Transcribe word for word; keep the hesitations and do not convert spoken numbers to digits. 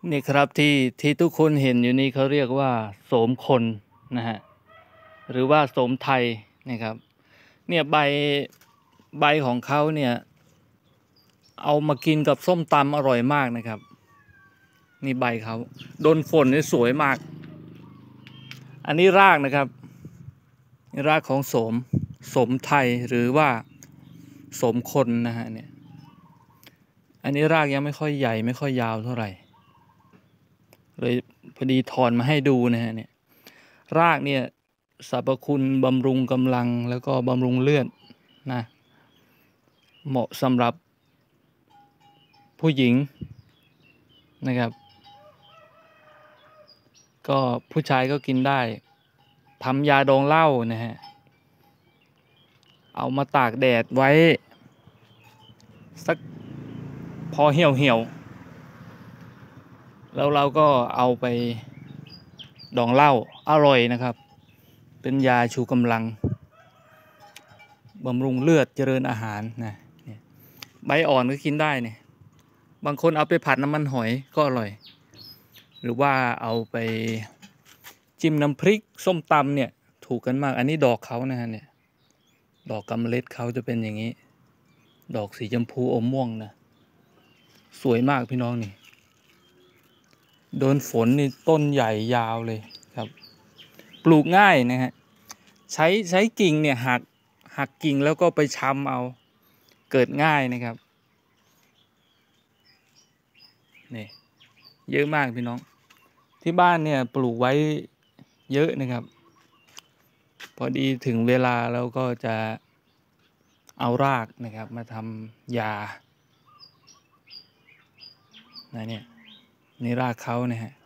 นี่ครับที่ที่ทุกคนเห็นอยู่นี้เขาเรียกว่าโสมคนนะฮะหรือว่าโสมไทยนะครับเนี่ยใบใบของเขาเนี่ยเอามากินกับส้มตำอร่อยมากนะครับนี่ใบเขาโดนฝนนี่สวยมากอันนี้รากนะครับรากของโสมโสมไทยหรือว่าโสมคนนะฮะเนี่ยอันนี้รากยังไม่ค่อยใหญ่ไม่ค่อยยาวเท่าไหร่เลยพอดีถอนมาให้ดูนะฮะเนี่ยรากเนี่ยสรรพคุณบำรุงกำลังแล้วก็บำรุงเลือดนะเหมาะสำหรับผู้หญิงนะครับก็ผู้ชายก็กินได้ทำยาดองเหล้านะฮะเอามาตากแดดไว้สักพอเหี่ยวเหี่ยวแล้วเราก็เอาไปดองเหล้าอร่อยนะครับเป็นยาชูกำลังบำรุงเลือดเจริญอาหารนะใบอ่อนก็กินได้เนี่ยบางคนเอาไปผัดน้ำมันหอยก็อร่อยหรือว่าเอาไปจิ้มน้ำพริกส้มตำเนี่ยถูกกันมากอันนี้ดอกเขานะฮะเนี่ยดอกกำมะเล็ดเขาจะเป็นอย่างนี้ดอกสีชมพูอมม่วงนะสวยมากพี่น้องนี่โดนฝนนี่ต้นใหญ่ยาวเลยครับปลูกง่ายนะฮะใช้ใช้กิ่งเนี่ยหักหักกิ่งแล้วก็ไปชำเอาเกิดง่ายนะครับนี่เยอะมากพี่น้องที่บ้านเนี่ยปลูกไว้เยอะนะครับพอดีถึงเวลาแล้วก็จะเอารากนะครับมาทำยานะเนี่ยนี่รากเขานะฮะ